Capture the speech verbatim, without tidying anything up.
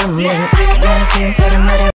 moving. I can never see him, so the matter.